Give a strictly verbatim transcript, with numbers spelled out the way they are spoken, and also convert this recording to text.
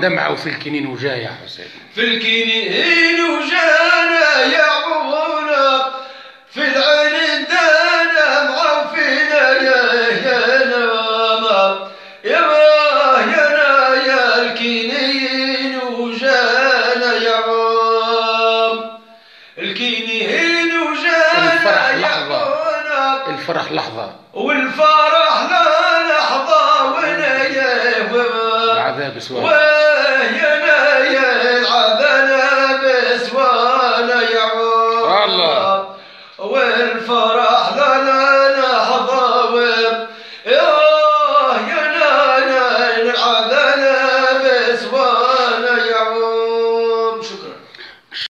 دمعة وفي الكنين وجاي يا حسين. في الكنين وجانا يعقوبنا في العين دانا معوفينا يا يا ناما يا يا يا الكنين وجانا يا عم الكنين وجانا الفرح لحظة الفرح لحظة والفرح لا لحظة وانا يا العذاب سواء